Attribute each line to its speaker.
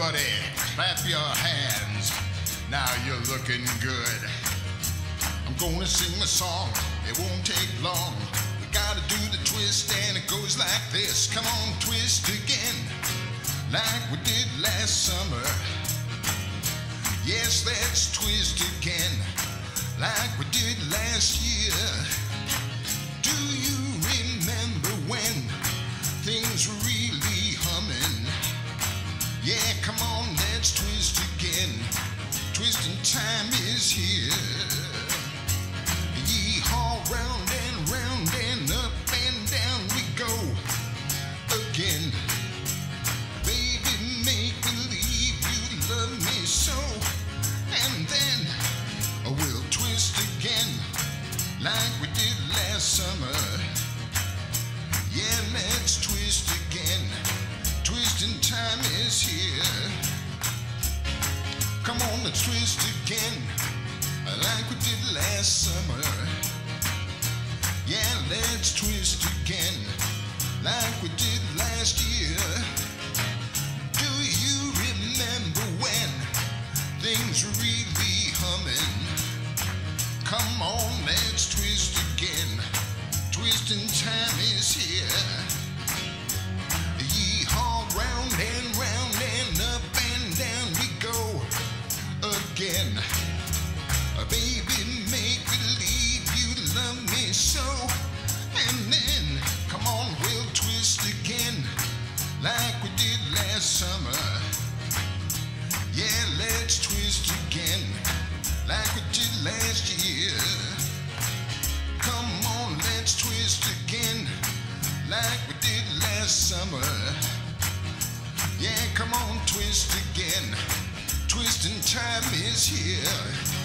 Speaker 1: Everybody, clap your hands. Now you're looking good. I'm gonna sing a song. It won't take long. We gotta do the twist and it goes like this. Come on, twist again, like we did last summer. Yes, let's twist again, like we did last year. Do you remember when things were really humming? Yeah, come on, let's twist again. Twisting time is here. Yee-haw, round and up and down we go again. Baby, make believe you love me so. And then we'll twist again, like we did last summer. Yeah, let's twist again. Twisting time is here. Come on, let's twist again, like we did last summer. Yeah, let's twist again, like we did last year. Do you remember when things were really humming? Come on, let's twist again. Twisting time is here. Yee-haw, round and up and down we go again. Baby, make believe you love me so. And then, come on, we'll twist again, like we did last summer. Yeah, let's twist again, like we did last year. Come on, let's twist again, like we did last summer. Yeah, come on, twist again. Twisting time is here.